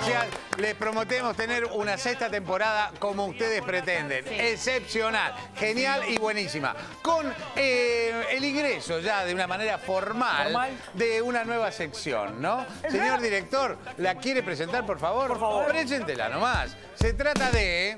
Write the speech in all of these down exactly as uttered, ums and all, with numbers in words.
gracias. Les prometemos tener una sexta temporada como ustedes pretenden. Sí. Excepcional, genial y buenísima. Con eh, el ingreso ya de una manera formal, formal de una nueva sección, ¿no? Señor director, ¿la quiere presentar, por favor? Por favor. Preséntela nomás. Se trata de...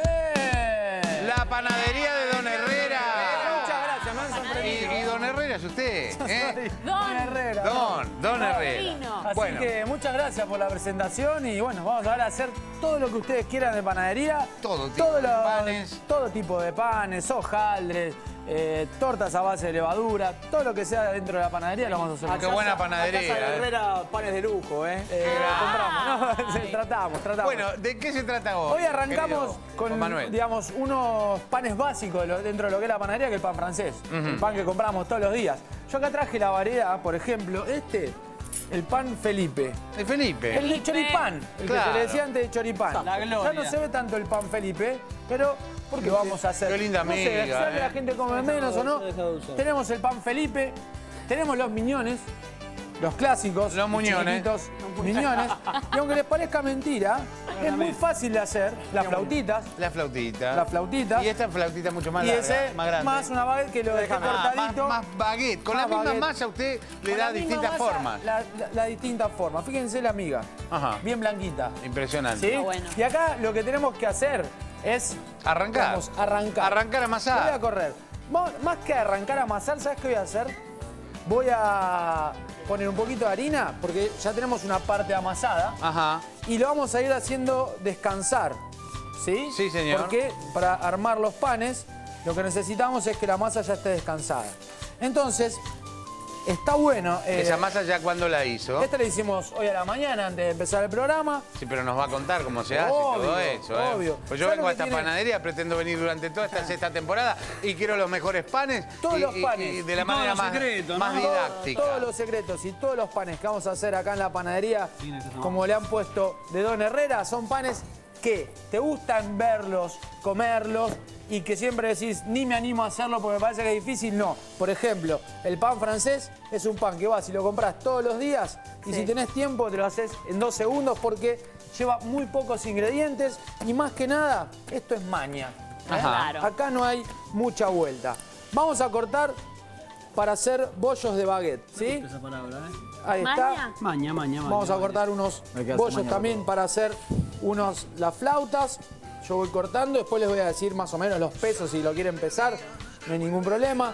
¡Eh! La panadería de Don Herrera. Muchas gracias, me han sorprendido. Y, y Don Herrera es usted, ¿eh? Don Herrera. Don, Don Herrera. Así bueno. que muchas gracias por la presentación y bueno, vamos ahora a hacer todo lo que ustedes quieran de panadería. Todo tipo todo de lo, panes. Todo tipo de panes, hojaldres, eh, tortas a base de levadura, todo lo que sea dentro de la panadería lo vamos a hacer. Ah, qué buena panadería. A Casa de Herrera, panes de lujo, ¿eh? eh compramos, no, tratamos, tratamos. Bueno, ¿de qué se trata hoy? Hoy arrancamos con, Manuel. digamos, unos panes básicos dentro de lo que es la panadería, que es el pan francés. Uh-huh. El pan que compramos todos los días. Yo acá traje la variedad, por ejemplo, este, el pan Felipe. ¿El Felipe? El de choripán, el claro. que se le decía antes de choripán. La gloria. Ya no se ve tanto el pan Felipe, pero ¿por qué vamos a hacer? Qué linda no amiga, sé, ¿será eh? que la gente come menos o no? Tenemos el pan Felipe, tenemos los miñones, los clásicos, los muñones. Miñones. Y aunque les parezca mentira, es muy fácil de hacer. Las flautitas. Las flautitas. Las flautitas. Y esta flautita mucho más y larga, ese más grande. Más una baguette que lo dejé ah, cortadito. Más, más baguette. Con más la misma baguette. masa usted le Con da distintas masa, formas. La, la, la distintas formas. Fíjense la miga. Ajá. Bien blanquita. Impresionante. ¿Sí? Bueno. Y acá lo que tenemos que hacer es... Arrancar. Vamos, arrancar. Arrancar a amasar. Voy a correr. Más que arrancar a amasar, ¿sabes qué voy a hacer? Voy a poner un poquito de harina, porque ya tenemos una parte amasada. Ajá. Y lo vamos a ir haciendo descansar. ¿Sí? Sí, señor. Porque para armar los panes, lo que necesitamos es que la masa ya esté descansada. Entonces, está bueno... Eh, ¿Esa masa ya cuándo la hizo? Esta la hicimos hoy a la mañana, antes de empezar el programa. Sí, pero nos va a contar cómo se hace Obvio, todo eso. ¿eh? obvio. Pues yo vengo a esta tiene... panadería, pretendo venir durante toda esta sexta temporada y quiero los mejores panes. Todos y, los panes. Y, y de la manera más, secretos, más ¿no? didáctica. Todos, todos los secretos y todos los panes que vamos a hacer acá en la panadería, como le han puesto de Don Herrera, son panes que te gustan verlos, comerlos y que siempre decís, ni me animo a hacerlo porque me parece que es difícil. No. Por ejemplo, el pan francés es un pan que vas y lo compras todos los días y sí. Si tenés tiempo te lo haces en dos segundos porque lleva muy pocos ingredientes y más que nada, esto es maña. ¿eh? Claro. Acá no hay mucha vuelta. Vamos a cortar para hacer bollos de baguette, ¿sí? Esa palabra, ¿eh? Ahí maña. está. Maña, maña, maña. Vamos a cortar unos bollos también para hacer unos las flautas. Yo voy cortando, después les voy a decir más o menos los pesos si lo quieren pesar, no hay ningún problema.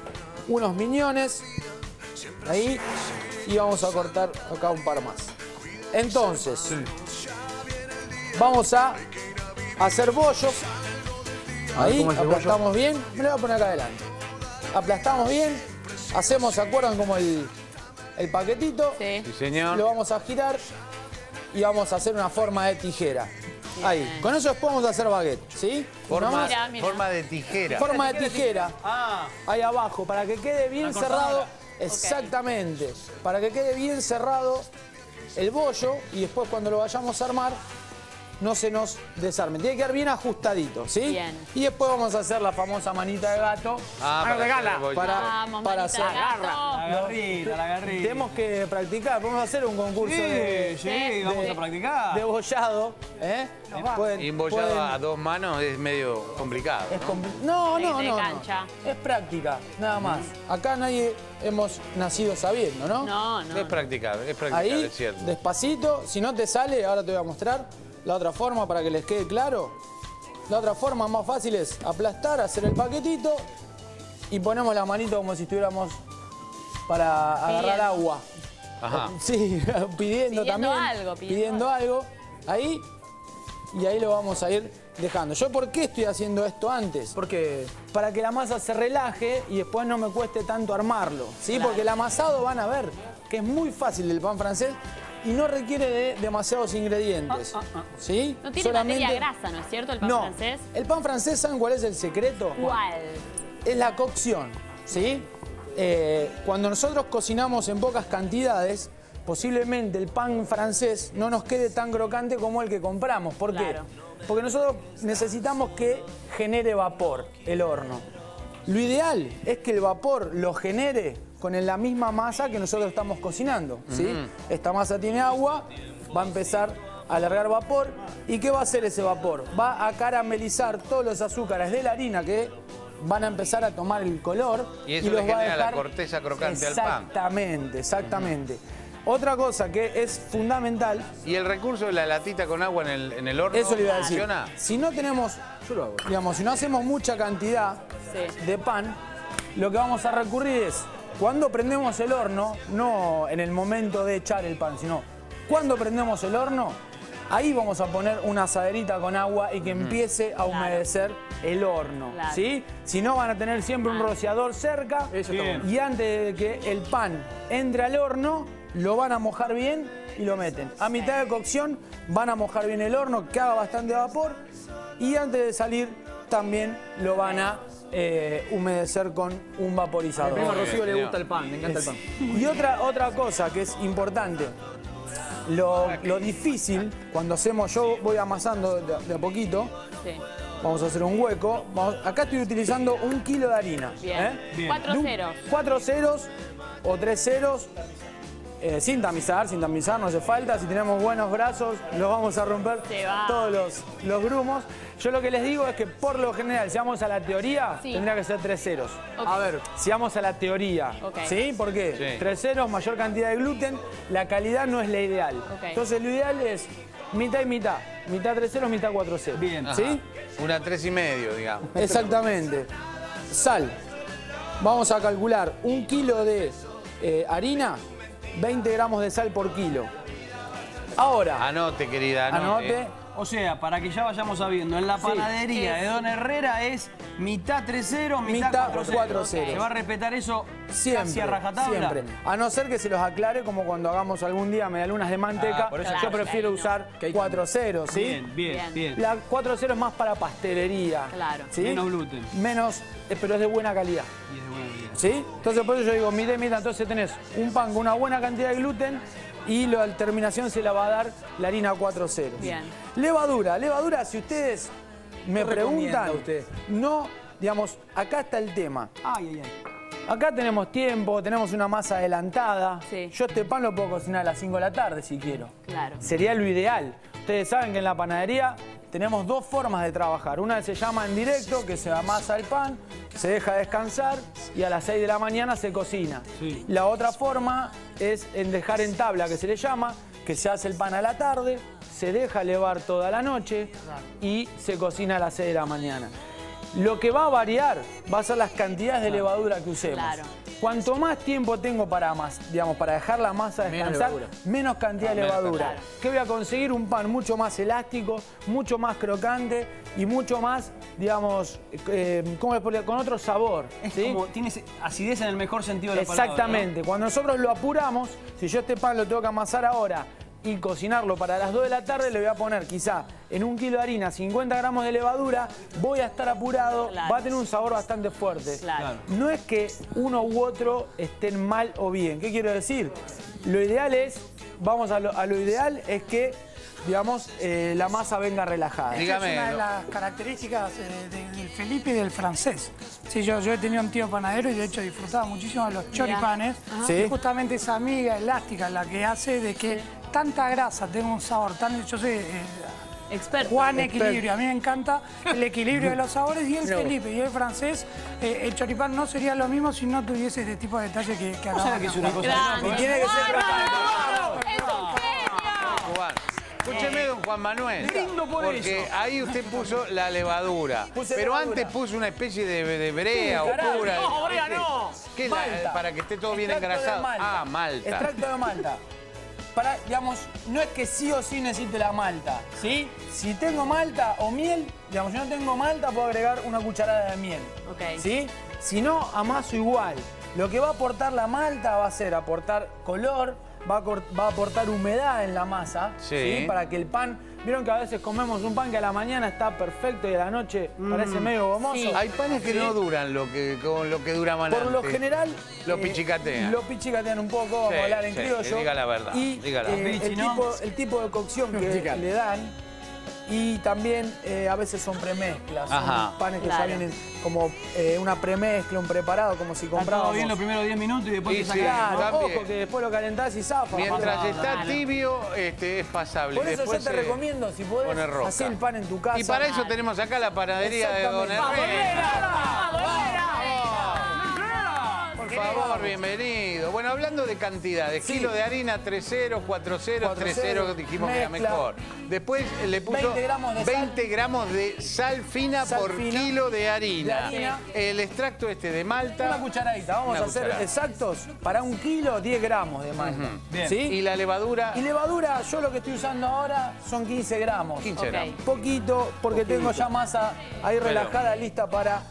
Unos miñones, ahí, y vamos a cortar acá un par más. Entonces, vamos a hacer bollos. Ahí, aplastamos bien. Me lo voy a poner acá adelante. Aplastamos bien, hacemos, ¿se acuerdan como el, el paquetito? Sí. Sí, señor. Lo vamos a girar y vamos a hacer una forma de tijera. Bien. Ahí. Con eso después vamos a hacer baguette, ¿sí? Forma, mira, mira. forma de tijera. Forma de tijera. Ah. Ahí abajo, para que quede bien cerrado. Exactamente. Okay. Para que quede bien cerrado el bollo y después cuando lo vayamos a armar no se nos desarme. Tiene que quedar bien ajustadito, ¿sí? Bien. Y después vamos a hacer la famosa manita de gato. Ah, para regala. Para, Vamos, para hacer. hacer. La garrita, la garrita. Tenemos que practicar. Podemos hacer un concurso sí, de, sí, de, vamos a practicar. De bollado. ¿eh? Pueden, y embollado pueden... a dos manos es medio complicado. Es compli... No, no, de no, cancha. no. Es práctica, nada más. Acá nadie hemos nacido sabiendo, ¿no? No, no. Es practicar, es practicar, Ahí, es cierto. despacito. Si no te sale, ahora te voy a mostrar la otra forma para que les quede claro. La otra forma más fácil es aplastar, hacer el paquetito y ponemos la manito como si estuviéramos para agarrar Pidiendo. agua. Ajá. Sí, pidiendo, Pidiendo también. algo, pidiendo pidiendo algo. Ahí. Y ahí lo vamos a ir dejando. ¿Yo por qué estoy haciendo esto antes? Porque para que la masa se relaje y después no me cueste tanto armarlo. ¿Sí? Claro. Porque el amasado van a ver que es muy fácil el pan francés y no requiere de demasiados ingredientes. Ah, ah, ah. ¿Sí? No tiene Solamente... materia grasa, ¿no es cierto? El pan no. francés. El pan francés, ¿saben cuál es el secreto? ¿Cuál? Es la cocción, ¿sí? Eh, cuando nosotros cocinamos en pocas cantidades, posiblemente el pan francés no nos quede tan crocante como el que compramos. ¿Por qué? Claro. Porque nosotros necesitamos que genere vapor el horno. Lo ideal es que el vapor lo genere con la misma masa que nosotros estamos cocinando, ¿sí? Uh-huh. Esta masa tiene agua, va a empezar a largar vapor. ¿Y qué va a hacer ese vapor? Va a caramelizar todos los azúcares de la harina que van a empezar a tomar el color. Y eso y los le va a genera dejar... la corteza crocante al pan. Exactamente, exactamente. Otra cosa que es fundamental... ¿Y el recurso de la latita con agua en el, en el horno Eso le iba a decir. funciona? Si no tenemos, yo lo hago. Digamos, si no hacemos mucha cantidad Sí. de pan, lo que vamos a recurrir es, cuando prendemos el horno, no en el momento de echar el pan, sino cuando prendemos el horno, ahí vamos a poner una asaderita con agua y que empiece a humedecer el horno, Claro. ¿sí? Si no, van a tener siempre un rociador cerca. Eso está bueno. Y antes de que el pan entre al horno, lo van a mojar bien y lo meten. A mitad de cocción van a mojar bien el horno, que haga bastante vapor. Y antes de salir también lo van a eh, humedecer con un vaporizador. A mi primo Muy Rocío bien, le gusta el pan, me encanta el pan. Y otra, otra cosa que es importante, lo, lo difícil, cuando hacemos, yo voy amasando de, de a poquito, Sí. vamos a hacer un hueco. Vamos- acá estoy utilizando un kilo de harina. Bien. ¿eh? Bien. Cuatro De un- ceros. Cuatro ceros o tres ceros, eh, sin tamizar, sin tamizar, no hace falta. Si tenemos buenos brazos, los vamos a romper Se va. todos los, los grumos. Yo lo que les digo es que por lo general, si vamos a la teoría, Sí. tendría que ser tres ceros. Ok. A ver, si vamos a la teoría, Ok. ¿sí? ¿Por qué? Sí. Tres ceros, mayor cantidad de gluten, la calidad no es la ideal. Ok. Entonces lo ideal es mitad y mitad. Mitad tres ceros, mitad cuatro ceros. Bien. ¿Sí? Ajá. Una tres y medio, digamos. Exactamente. Sal. Vamos a calcular un kilo de eh, harina, veinte gramos de sal por kilo. Ahora, Anote, querida, anote. anote. O sea, para que ya vayamos sabiendo, en la Sí. panadería de Don Herrera es mitad tres ceros, mitad, Mitad cuatro cuatro ceros. ceros. ¿Se va a respetar eso Siempre, casi a rajatabla? siempre. A no ser que se los aclare como cuando hagamos algún día medialunas de manteca. Ah, por eso yo claro, prefiero ahí no. usar cuatro ceros, ¿sí? Bien, bien, Bien. bien. La cuatro ceros es más para pastelería. Claro. ¿sí? Menos gluten. Menos, eh, pero es de buena calidad. Y es de buena calidad. ¿Sí? Entonces por eso yo digo, mide, mide, entonces tenés un pan con una buena cantidad de gluten y la terminación se la va a dar la harina cuatro ceros. Bien. Levadura, levadura, si ustedes me ¿Qué recomienda preguntan, usted? no, digamos, acá está el tema. Ay, ay, ay. Acá tenemos tiempo, tenemos una masa adelantada. Sí. Yo este pan lo puedo cocinar a las cinco de la tarde si quiero. Claro. Sería lo ideal. Ustedes saben que en la panadería tenemos dos formas de trabajar. Una se llama en directo, que se amasa el pan, se deja descansar y a las seis de la mañana se cocina. Sí. La otra forma es en dejar en tabla, que se le llama, que se hace el pan a la tarde, se deja levar toda la noche y se cocina a las seis de la mañana. Lo que va a variar va a ser las cantidades de levadura que usemos. Claro. Cuanto más tiempo tengo para, más, digamos, para dejar la masa Menos descansar, levadura. menos cantidad de menos levadura. cantidad. Que voy a conseguir un pan mucho más elástico, mucho más crocante y mucho más, digamos, eh, ¿cómo le pongo? Con otro sabor. Es ¿sí? como, tiene ese- acidez en el mejor sentido de la palabra. Exactamente. Cuando nosotros lo apuramos, si yo este pan lo tengo que amasar ahora y cocinarlo para las dos de la tarde, le voy a poner quizá en un kilo de harina cincuenta gramos de levadura, voy a estar apurado, Claro. va a tener un sabor bastante fuerte. Claro. No es que uno u otro estén mal o bien. ¿Qué quiero decir? Lo ideal es, vamos a lo, a lo ideal es que, digamos, eh, la masa venga relajada. Diga- Esta es una de Dígamelo. las características eh, de- del Felipe y del francés. Sí, yo, yo he tenido un tío panadero y de hecho disfrutaba muchísimo de los choripanes. Ajá. Sí. Y justamente esa amiga elástica la que hace de que tanta grasa tenga un sabor tan... Yo soy eh, Experto. Juan Experto. Equilibrio, a mí me encanta el equilibrio de los sabores y el Mira vos. Felipe y el francés. eh, el choripán no sería lo mismo si no tuviese este tipo de detalle que, que ¿Vos sabés acabamos que es de una hablar. cosa Grande. Y tiene que ser ¡Bárbaro! ¡Es un genio! Juan. Escúcheme, don Juan Manuel. Brindo por porque eso. ahí usted puso la levadura. Puse pero levadura. antes puso una especie de, de brea Sí, carajo. oscura. No, brea no. ¿Qué es la- Malta. para que esté todo bien Extracto de engrasado? malta. Ah, malta. Extracto de malta. Para, digamos, no es que sí o sí necesite la malta, ¿sí? Si tengo malta o miel, digamos, si no tengo malta, puedo agregar una cucharada de miel, Ok. ¿sí? Si no, amaso igual. Lo que va a aportar la malta va a ser aportar color, va a, cor- va a aportar humedad en la masa, Sí. ¿sí? Para que el pan... Vieron que a veces comemos un pan que a la mañana está perfecto y a la noche parece medio gomoso. Sí. Hay panes que ¿Sí? no duran lo que, con lo que duraban Por lo antes. general... Lo eh, pichicatean. Lo pichicatean un poco, vamos Sí, a hablar en sí, criollo. diga la verdad, Y diga la eh, verdad. el, Pichi, ¿no? tipo, el tipo de cocción que Pichicate. le dan Y también eh, a veces son premezclas, son Ajá. panes que Claro. ya vienen como eh, una premezcla, un preparado, como si Está comprábamos. todo bien los primeros diez minutos y después Y te sí, sacas. Claro, también. ojo, que después lo calentás y zafa. Mientras papá. está claro. tibio, este, es pasable. Por eso Después yo te se recomiendo, si podés, pone roja. hacer el pan en tu casa. Y para eso tenemos acá la panadería de Don Exactamente. Herrera. Por favor, bienvenido. Bueno, hablando de cantidades, Sí. kilo de harina, tres ceros, cuatro ceros, Cuatro tres ceros, ceros, dijimos que era mezcla. mejor. Después le puso veinte gramos de sal. veinte gramos de sal fina Sal por fina. kilo de harina. De harina. El extracto este de malta. Una cucharadita, vamos Una a hacer cucharada. exactos. Para un kilo, diez gramos de malta. Bien. ¿Sí? Y la levadura, Y levadura, yo lo que estoy usando ahora son quince gramos. quince Ok. gramos. Poquito, porque tengo ya masa ahí relajada, lista para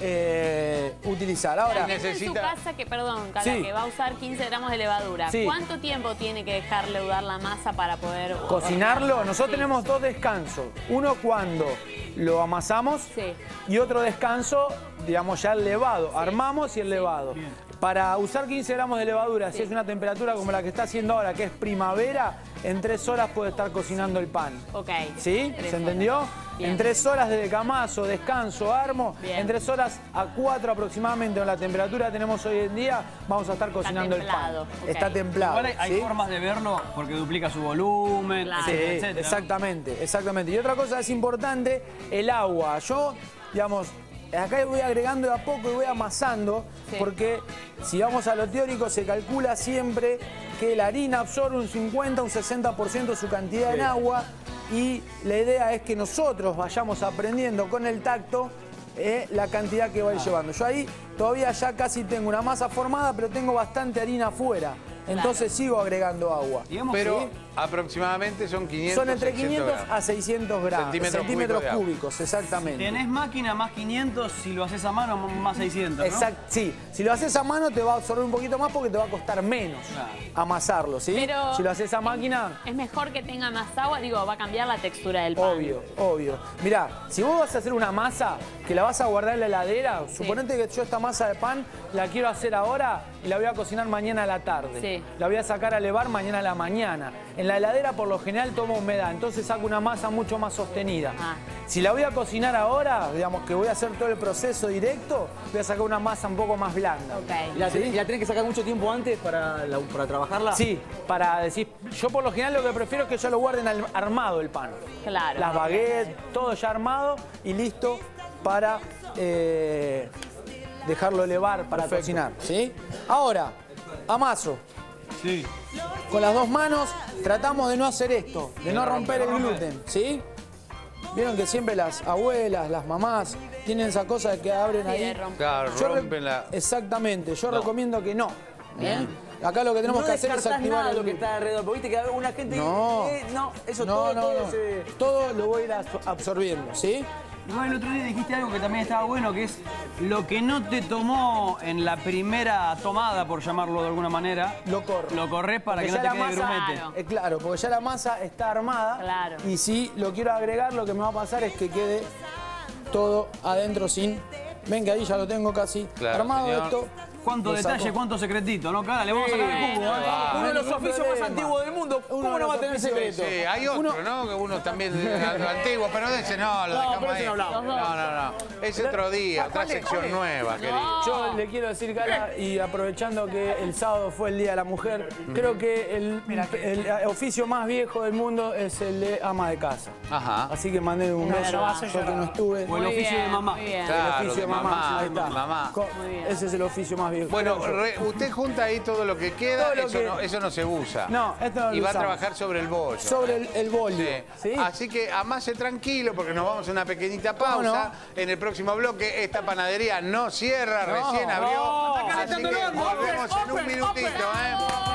eh, utilizar. Ahora, Necesita- En su casa, que perdón, Cala, Sí. que va a usar quince gramos de levadura. Sí. ¿Cuánto tiempo tiene que dejar leudar la masa para poder cocinarlo, nosotros Sí. tenemos dos descansos. Uno cuando lo amasamos Sí. y otro descanso, digamos, ya el levado. Armamos y el levado. Para usar quince gramos de levadura, si es una temperatura como la que está haciendo ahora, que es primavera, en tres horas puede estar cocinando el pan. Ok. ¿Sí? Tres ¿Se entendió? horas. Bien. En tres horas de decamazo, descanso, armo, Bien. en tres horas a cuatro aproximadamente, con la temperatura que tenemos hoy en día, vamos a estar cocinando el pan. templado, ok. Está templado. Igual hay, hay ¿sí? formas de verlo porque duplica su volumen, Claro. Sí, etcétera, etcétera. exactamente, exactamente. Y otra cosa es importante, el agua. Yo, digamos, acá voy agregando de a poco y voy amasando, Sí. porque si vamos a lo teórico, se calcula siempre que la harina absorbe un cincuenta, un sesenta por ciento de su cantidad en agua, y la idea es que nosotros vayamos aprendiendo con el tacto eh, la cantidad que va a ir llevando. Yo ahí todavía ya casi tengo una masa formada, pero tengo bastante harina afuera. Entonces sigo agregando agua. Digamos Pero que aproximadamente son quinientos, Son entre seiscientos quinientos a gramos. seiscientos gramos. Centímetros Centímetros, cúbicos de agua. cúbicos, exactamente. tenés máquina más quinientos, si lo haces a mano más seiscientos, ¿no? Exacto, sí. Si lo haces a mano te va a absorber un poquito más porque te va a costar menos Claro. amasarlo, ¿sí? Pero- Si lo haces a máquina, Es mejor que tenga más agua, digo, va a cambiar la textura del pan. obvio, obvio. Mirá, si vos vas a hacer una masa que la vas a guardar en la heladera, suponete que yo esta masa de pan la quiero hacer ahora y la voy a cocinar mañana a la tarde. Sí. La voy a sacar a elevar mañana a la mañana. En la heladera por lo general toma humedad, entonces saco una masa mucho más sostenida. Ah. Si la voy a cocinar ahora, digamos que voy a hacer todo el proceso directo, voy a sacar una masa un poco más blanda. Ok. ¿Y la, ¿Sí? y la tenés que sacar mucho tiempo antes para, la- para trabajarla? Sí, para decir, yo por lo general lo que prefiero es que ya lo guarden al- armado el pan. Claro. Las baguettes, todo ya armado y listo para eh, dejarlo elevar para cocinar, ¿sí? Ahora, amaso. Sí. Con las dos manos tratamos de no hacer esto, de no romper el gluten, ¿sí? Vieron que siempre las abuelas, las mamás, tienen esa cosa de que abren Sí, ahí. de romper. Claro, Yo re- rompen la... Exactamente, yo No. recomiendo que no. ¿eh? Acá lo que tenemos No que hacer es descartás activar nada el de lo que gluten. está alrededor, porque viste que una gente No. dice, eh, no, eso No, todo, no, todo no. se... Todo lo voy a ir absor- absorbiendo, ¿sí? Igual el otro día dijiste algo que también estaba bueno, que es lo que no te tomó en la primera tomada, por llamarlo de alguna manera, Lo corro. lo corres para Porque que no ya te la quede masa- grumete. Claro. Eh, claro, porque ya la masa está armada. Claro. Y si lo quiero agregar, lo que me va a pasar es que quede todo adentro sin... Ven que ahí ya lo tengo casi Claro, armado señor. esto. Cuánto Lo detalle, saco. cuánto secretito, ¿no? Cara, le vamos a sacar el jugo, ¿eh? Ah. Uno de los ningún oficios más problema. antiguos del mundo, ¿cómo Uno de no va a los tener oficios- secreto? Sí, hay otro, Uno- ¿no? Que uno también eh, antiguo, pero de ese no, lo No, dejamos pero ese ahí. no hablamos. No, no, no. Es otro día, otra sección nueva, querido. Yo le quiero decir, Cala, y aprovechando que el sábado fue el Día de la Mujer, creo que el, el oficio más viejo del mundo es el de ama de casa. Ajá. Así que mandé un Es beso, verdad. yo que no estuve. O el Muy oficio bien, de mamá. muy bien. Claro, el oficio de de mamá, mamá, ahí está. mamá. Co- Muy bien. Ese es el oficio más viejo. Bueno, creo yo. re- usted junta ahí todo lo que queda, Todo lo eso, que- no, eso no se usa. No, esto no lo Y va a usamos. trabajar sobre el bollo. Sobre el, el bollo. Sí. ¿sí? Así que amase tranquilo porque nos vamos a una pequeñita ¿Cómo pausa. En el próximo bloque esta panadería no cierra, No, recién abrió. no. Así que volvemos en un minutito, ¿eh?